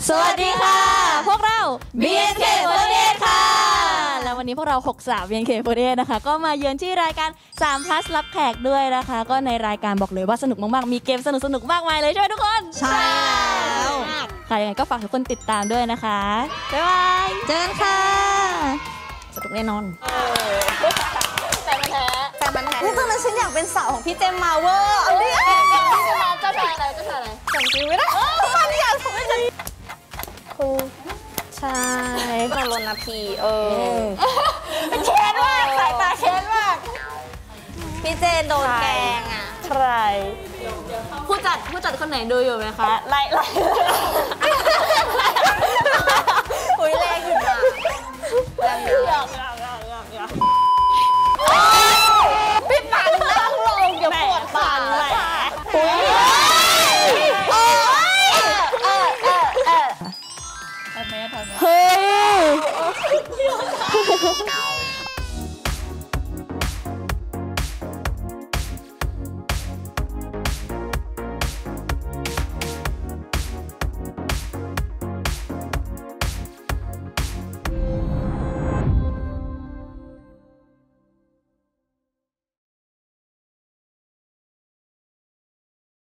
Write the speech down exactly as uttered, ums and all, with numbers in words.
สวัสดีค่ะพวกเรา บี เอ็น เค โฟร์ตี้เอท ค่ะแล้ววันนี้พวกเราหกสาว บี เอ็น เค โฟร์ตี้เอท นะคะก็มาเยือนที่รายการสาม plus รับแขกด้วยนะคะก็ในรายการบอกเลยว่าสนุกมากๆมีเกมสนุกๆมากมายเลยใช่ไหมทุกคนใช่แล้วค่ะยังไงก็ฝากทุกคนติดตามด้วยนะคะบ๊ายบายเจอกันค่ะสนุกแน่นอนแต่มันแท้แต่มันแท้ตอนนั้นฉันอยากเป็นสาวของพี่เจมมาเวอร์เอาดิเจ้าชายอะไรเจ้าชายอะไรจำจริงไม่ได้มันอยากไม่ได้ครูใช่นนรณพีเออเป็นเชนมากสายตาเชนมากพี่เจนโดนแกงอ่ะใครผู้จัดผู้จัดคนไหนดูอยู่ไหมคะไล่ไล่อุ้ยแรงอยู่นะแรงอยู่อยากอยากอยากอยากอยากพี่ปันนั่งลงอย่าปวดปันแหละโอ้ยโอ้ยเออเออเออทำไมทำไมเฮ้ย